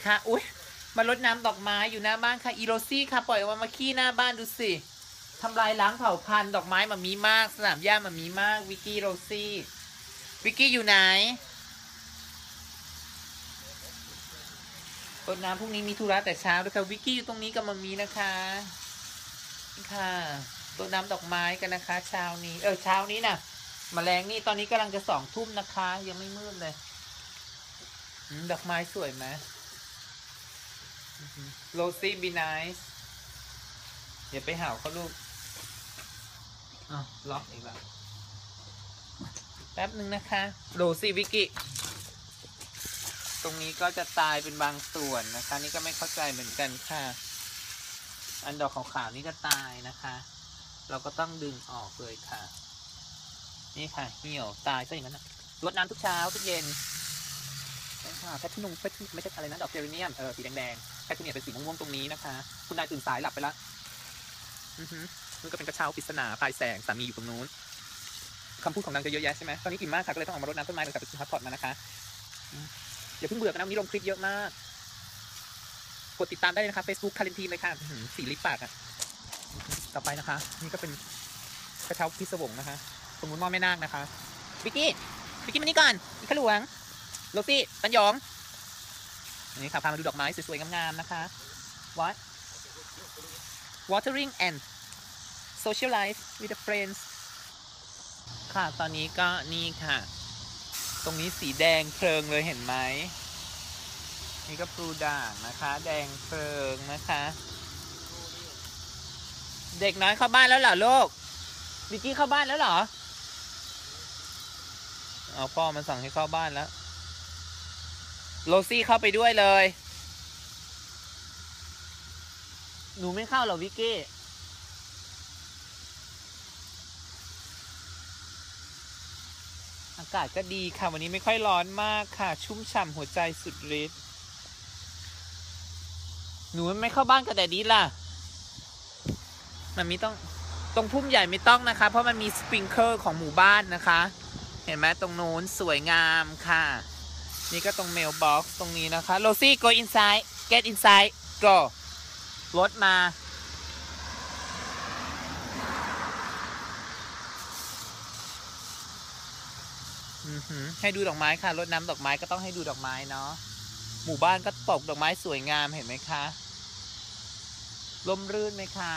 ค่ะอุ้ยมารดน้ำดอกไม้อยู่หน้าบ้านค่ะอีโรซี่ค่ะปล่อยออกมาขี้หน้าบ้านดูสิทำลายล้างเผ่าพันธุ์ดอกไม้มามีมากสนามหญ้ามามีมากวิกกี้โรซี่วิกกี้อยู่ไหนรดน้ำพรุ่งนี้มีธุระแต่เช้าด้วยค่ะวิกกี้อยู่ตรงนี้กับมามีนะคะค่ะรดน้ำดอกไม้กันนะคะเช้านี้เช้านี้น่ะแมลงนี่ตอนนี้กำลังจะ20 ทุ่มนะคะยังไม่มืดเลยดอกไม้สวยไหมโรซี่บีไนซ์อย่าไปห่าวเขาลูกล็อกอีกแล้วแป๊บนึงนะคะโรซี่วิกกี้ตรงนี้ก็จะตายเป็นบางส่วนนะคะนี่ก็ไม่เข้าใจเหมือนกันค่ะอันดอกขาวๆนี่ก็ตายนะคะเราก็ต้องดึงออกเลยค่ะนี่ค่ะเหี่ยวตายซะอย่างนั้นนะรดน้ำทุกเช้าทุกเย็นค่ะแพทนุ่งไม่ใช่อะไรนะดอกเจเรเนียมสีแดงๆแพทเนี่ยเป็นสีม่วงๆตรงนี้นะคะคุณนายตื่นสายหลับไปแล้วนี่ก็เป็นกระเช้าปริศนาปลายแสงสามีอยู่ตรงนู้นคำพูดของนางจะเยอะแยะใช่ไหมตอนนี้กลิ่นมากค่ะก็เลยต้องออกมารดน้ำต้นไม้หลังจากไปซื้อฮอตพอตมานะคะอย่าเพิ่งเบื่อกันนะวันนี้ลงคลิปเยอะมากกดติดตามได้นะคะ Facebook คารินทีเลยค่ะสีลิปปากต่อไปนะคะนี่ก็เป็นกระเช้าพิศวงนะคะตรงนู้นมอแม่นาคนะคะวิกกี้มานี่ก่อนอีกขลวงโรซี่ปัญญองนี่ค่ะพามาดูดอกไม้สวยๆงามๆนะคะ watering and social life with friends ค่ะตอนนี้ก็นี่ค่ะตรงนี้สีแดงเพลิงเลยเห็นไหมนี่ก็ปลูด่างนะคะแดงเพลิงนะคะเด็กน้อยเข้าบ้านแล้วเหรอลูกวิกกี้เข้าบ้านแล้วเหรอเอาพ่อมันสั่งให้เข้าบ้านแล้วโรซี่เข้าไปด้วยเลยหนูไม่เข้าหรอวิกกี้อากาศก็ดีค่ะวันนี้ไม่ค่อยร้อนมากค่ะชุ่มฉ่ำหัวใจสุดฤทธิ์หนูไม่เข้าบ้านกับแดดดี้ล่ะมันมีต้องตรงพุ่มใหญ่ไม่ต้องนะคะเพราะมันมีสปริงเกอร์ของหมู่บ้านนะคะเห็นไหมตรงโน้นสวยงามค่ะนี่ก็ตรงเมลบ็อกซ์ตรงนี้นะคะโรซี่ go inside get inside go รถมาให้ดูดอกไม้ค่ะรดน้ำดอกไม้ก็ต้องให้ดูดอกไม้เนาะหมู่บ้านก็ตกดอกไม้สวยงามเห็นไหมคะร่มรื่นไหมคะ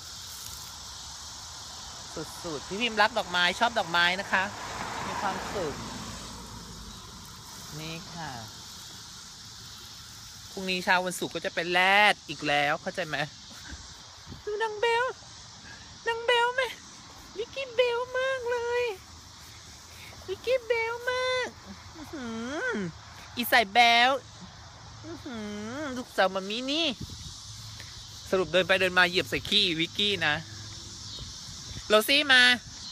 สุดๆพี่พิมพ์รักดอกไม้ชอบดอกไม้นะคะมีความสุขนี่ค่ะพรุ่งนี้เช้าวันศุกร์ก็จะเป็นแรดอีกแล้วเข้าใจไหมดูนางเบลไหมวิกกี้เบลมากเลยวิกกี้เบลมากอีใส่เบลลูกสาวมามินี่สรุปเดินไปเดินมาเหยียบใส่ขี้วิกกี้นะโรซี่มา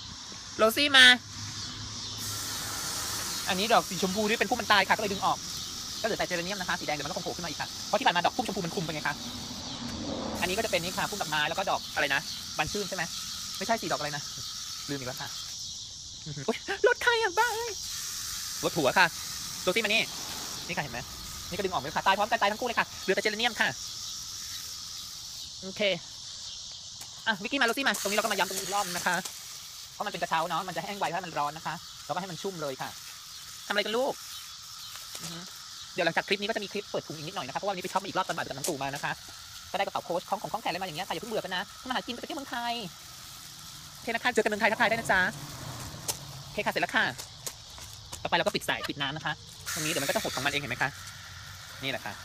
อันนี้ดอกสีชมพูที่เป็นพุ่มมันตายค่ะก็เลยดึงออกก็เหลือแต่เจเรเนียมนะคะสีแดงเดี๋ยวมันก็คงโผล่ขึ้นมาอีกค่ะเพราะที่ผ่านมาดอกพุ่มชมพูมันคุมไปไงคะอันนี้ก็จะเป็นนี่ค่ะพุ่มดอกไม้แล้วก็ดอกอะไรนะบานชื่นใช่ไหมไม่ใช่สีดอกอะไรนะลืมอีกแล้วค่ะรถใครอ่ะบ้ารถผัวค่ะโรซี่มานี่ค่ะเห็นไหมนี่ก็ดึงออกเลยค่ะตายพร้อมกันตายทั้งคู่เลยค่ะเหลือแต่เจเรเนียมค่ะโอเควิกกี้มาโรซี่มาตรงนี้เราก็มาย้ำตรงนี้อีกรอบนะคะเพราะมันเป็นกระเช้าเนาะมันจะแห้งไวถ้ามันร้อนนะคะเราก็ให้มันชุ่มเลยค่ะทำอะไรกันลูกเดี๋ยวหลังจากคลิปนี้ก็จะมีคลิปเปิดถุงอีกนิดหน่อยนะคะเพราะว่าวันนี้ไปช็อปมาอีกรอบตอนบ่ายกับน้ำตู่มานะคะก็ได้กระเป๋าโค้ชของแขนอะไรมาอย่างเงี้ยค่ะอย่าเพิ่งเบื่อกันนะมาหากินไปเที่ยวเมืองไทยโอเคนะคะเจอกันเมืองไทยทักทายได้นะจ๊ะโอเคค่ะเสร็จแล้วค่ะต่อไปเราก็ปิดสายปิดน้ำนะคะตรงนี้เดี๋ยวมันก็จะหดของมันเองเห็นไหมคะนี่แหละค่ะ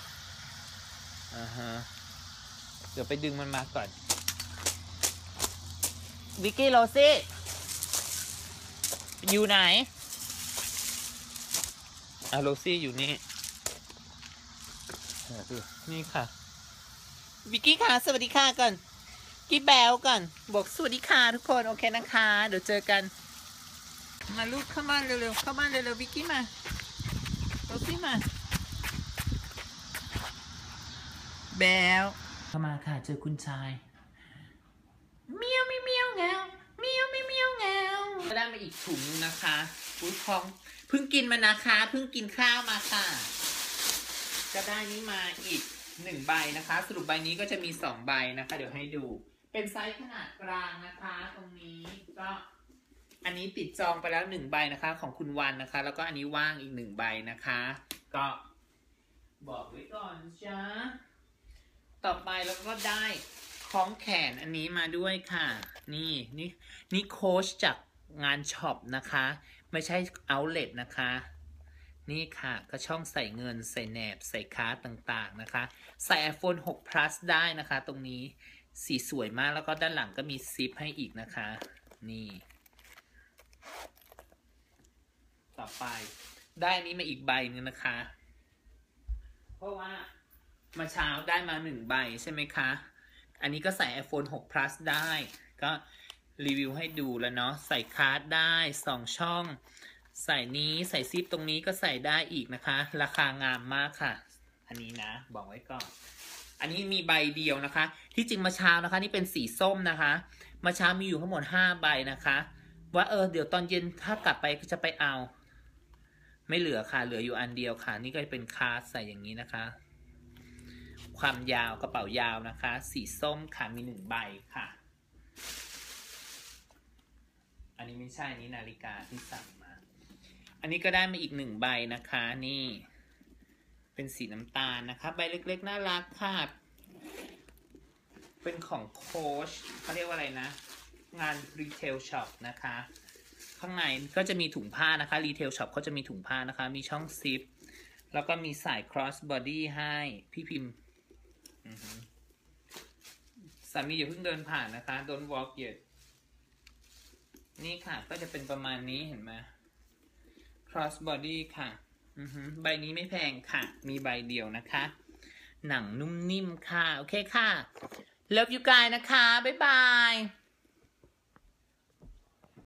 เดี๋ยวไปดึงมันมาก่อนวิกกี้โรซี่อยู่ไหนโรซี่อยู่นี่นี่ค่ะวิกกี้ค่ะสวัสดีค่ะก่อนกี้แบลก่อนบอกสวัสดีค่ะทุกคนโอเคนะคะเดี๋ยวเจอกันมาลูกเข้าบ้านเร็วๆเข้าบ้านเร็วๆวิกกี้มาโรซี่มาแบลเข้ามาค่ะเจอคุณชายเมียวเงาเงาก็ได้มาอีกถุงนึงนะคะฟู้ดของเพิ่งกินมานะคะเพิ่งกินข้าวมาค่ะก็ได้นี้มาอีก1ใบนะคะสรุปใบนี้ก็จะมี2ใบนะคะเดี๋ยวให้ดูเป็นไซส์ขนาดกลางนะคะตรงนี้ก็อันนี้ติดจองไปแล้ว1ใบนะคะของคุณวันนะคะแล้วก็อันนี้ว่างอีก1ใบนะคะก็บอกไว้ก่อนจ้าต่อไปเราก็ได้คล้องแขนอันนี้มาด้วยค่ะนี่โค้ชจากงานช็อปนะคะไม่ใช่เอาท์เลทนะคะนี่ค่ะก็ช่องใส่เงินใส่แหนบใส่การ์ดต่างๆนะคะใส่ iPhone 6 Plus ได้นะคะตรงนี้สีสวยมากแล้วก็ด้านหลังก็มีซิปให้อีกนะคะนี่ต่อไปได้นี้มาอีกใบนึงนะคะเพราะว่ามาเช้าได้มา1ใบใช่ไหมคะอันนี้ก็ใส่ iPhone 6 Plus ได้ก็รีวิวให้ดูแล้วเนาะใส่การ์ดได้2ช่องใส่นี้ใส่ซิปตรงนี้ก็ใส่ได้อีกนะคะราคางามมากค่ะอันนี้นะบอกไว้ก่อนอันนี้มีใบเดียวนะคะที่จริงมาเช้านะคะนี่เป็นสีส้มนะคะมาเช้ามีอยู่ทั้งหมด5ใบนะคะว่าเดี๋ยวตอนเย็นถ้ากลับไปก็จะไปเอาไม่เหลือค่ะเหลืออยู่อันเดียวค่ะนี่ก็เป็นคาร์ดใส่อย่างนี้นะคะความยาวกระเป๋ายาวนะคะสีส้มค่ะมี1ใบค่ะอันนี้ไม่ใช่นี่นาฬิกาที่สั่งมาอันนี้ก็ได้มาอีก1ใบนะคะนี่เป็นสีน้ำตาลนะคะใบเล็กๆน่ารักค่ะเป็นของโค้ชเขาเรียกว่าอะไรนะงานรีเทลช็อปนะคะข้างในก็จะมีถุงผ้านะคะรีเทลช็อปเขาจะมีถุงผ้านะคะมีช่องซิปแล้วก็มีสาย cross body ให้พี่พิมพ์สามีอย่าเพิ่งเดินผ่านนะคะ don't walk yet นี่ค่ะก็จะเป็นประมาณนี้เห็นไหม cross body ค่ะใบนี้ไม่แพงค่ะมีใบเดียวนะคะหนังนุ่มนิ่มค่ะโอเคค่ะ love you guys นะคะบ๊ายบาย